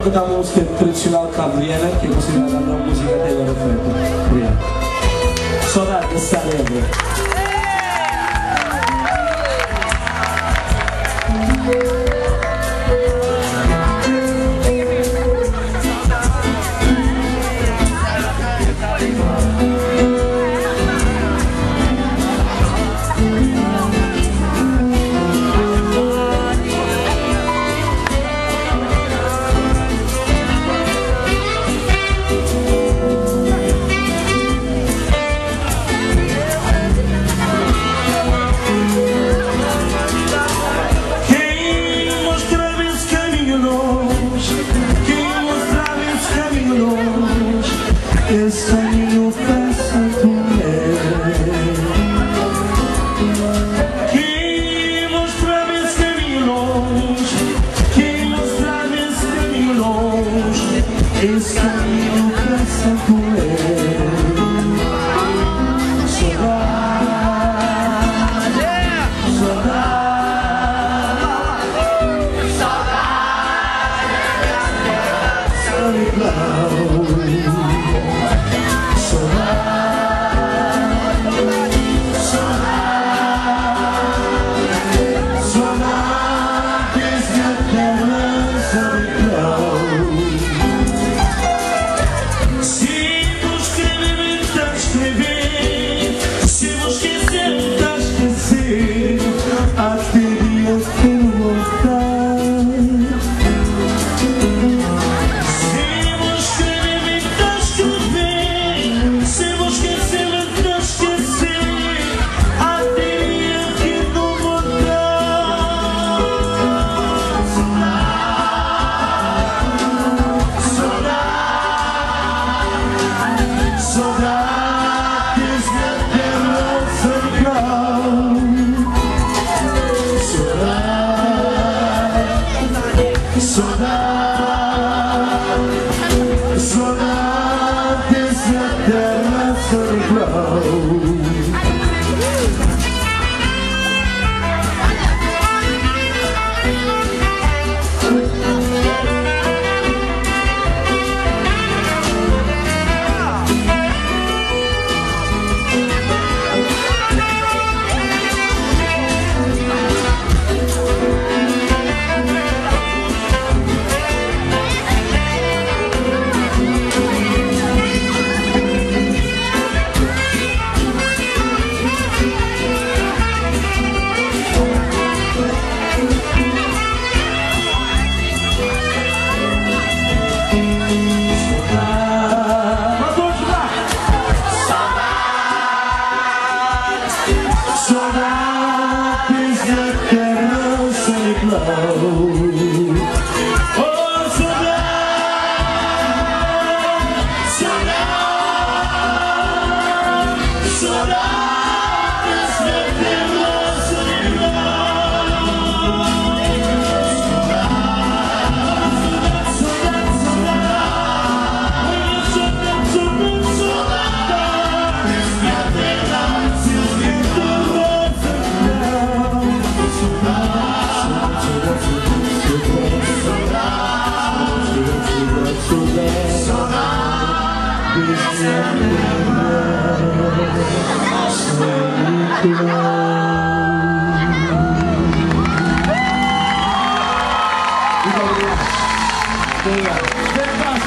cât am música tradicional cabo-verdiana, que é considerada a melhor música até agora feita. Obrigado. Saudade da cidade de Évora. Esse caminho passa por quem mostrar esse caminho longe, quem mostrar esse caminho longe, esse caminho passa por saudade, saudade, Obrigado.